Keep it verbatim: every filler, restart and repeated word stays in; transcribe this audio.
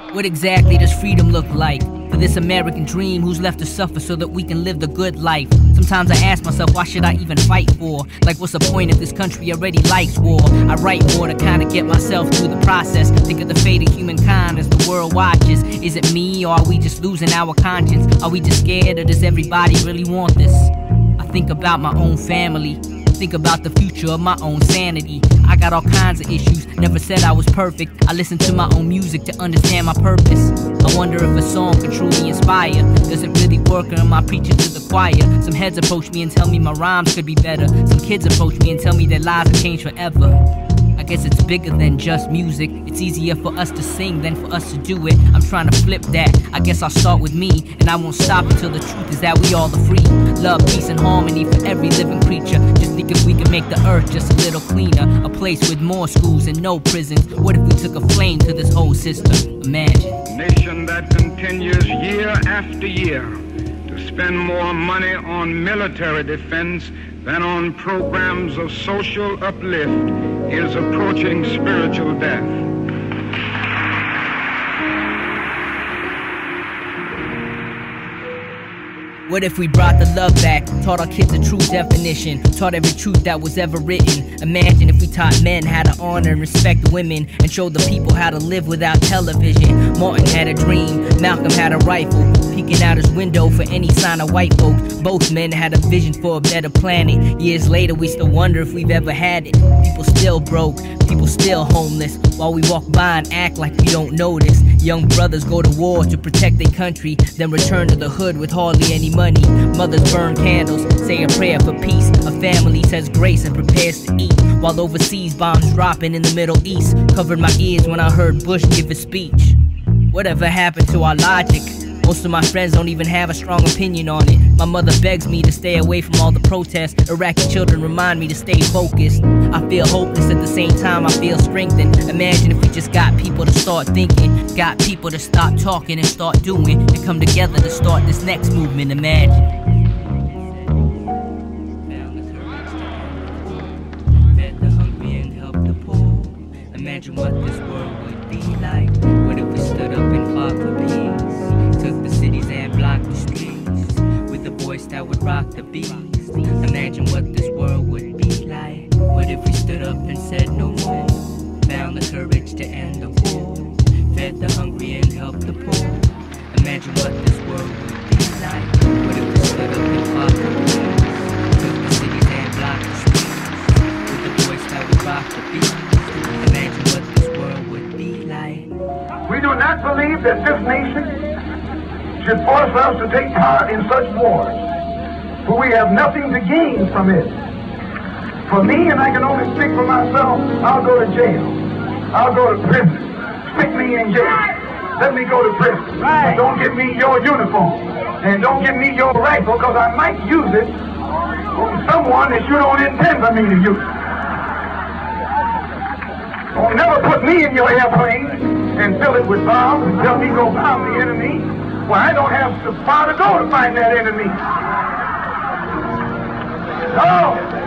What exactly does freedom look like? For this American dream, who's left to suffer so that we can live the good life? Sometimes I ask myself, why should I even fight for? Like, what's the point if this country already likes war? I write more to kind of get myself through the process. Think of the fate of humankind as the world watches. Is it me, or are we just losing our conscience? Are we just scared, or does everybody really want this? I think about my own family, think about the future of my own sanity. I got all kinds of issues, never said I was perfect. I listen to my own music to understand my purpose. I wonder if a song can truly inspire. Does it really work, or am I preaching to the choir? Some heads approach me and tell me my rhymes could be better. Some kids approach me and tell me their lives have changed forever. I guess it's bigger than just music. It's easier for us to sing than for us to do it. I'm trying to flip that. I guess I'll start with me, and I won't stop until the truth is that we all are free. Love, peace, and harmony for every living creature. Just think if we could make the earth just a little cleaner. A place with more schools and no prisons. What if we took a flame to this whole system? Imagine. A nation that continues year after year to spend more money on military defense than on programs of social uplift is approaching spiritual death. What if we brought the love back, taught our kids a true definition, taught every truth that was ever written? Imagine if we taught men how to honor and respect women, and showed the people how to live without television. Martin had a dream, Malcolm had a rifle, peeking out his window for any sign of white folk. Both men had a vision for a better planet. Years later we still wonder if we've ever had it. People still broke, people still homeless, while we walk by and act like we don't notice. Young brothers go to war to protect their country, then return to the hood with hardly any money. Mothers burn candles, say a prayer for peace. A family says grace and prepares to eat, while overseas bombs dropping in the Middle East. Covered my ears when I heard Bush give a speech. Whatever happened to our logic? Most of my friends don't even have a strong opinion on it. My mother begs me to stay away from all the protests. Iraqi children remind me to stay focused. I feel hopeless, at the same time I feel strengthened. Imagine if we just got people to start thinking, got people to stop talking and start doing, and come together to start this next movement. Imagine. Fed the hungry and helped the poor. Imagine what this world would be like. What if we stood up and fought for peace? Took the cities and blocked the streets with a voice that would rock the beast. Imagine what this world would be like. What if we stood up and said no more? Found the courage to end the war. Fed the hungry and helped the poor. Imagine what this world would be like. What if we stood up and fought for peace? Took the cities and blocked the streets with a voice that would rock the beast. Imagine what this world would be like. We do not believe that this nation should force us to take part in such wars, for we have nothing to gain from it. For me, and I can only speak for myself, I'll go to jail. I'll go to prison. Stick me in jail. Let me go to prison. Right. Don't give me your uniform. And don't give me your rifle, because I might use it on someone that you don't intend for me to use. Don't never put me in your airplane and fill it with bombs and tell me go bomb the enemy. Well, I don't have the far to go to find that enemy. No!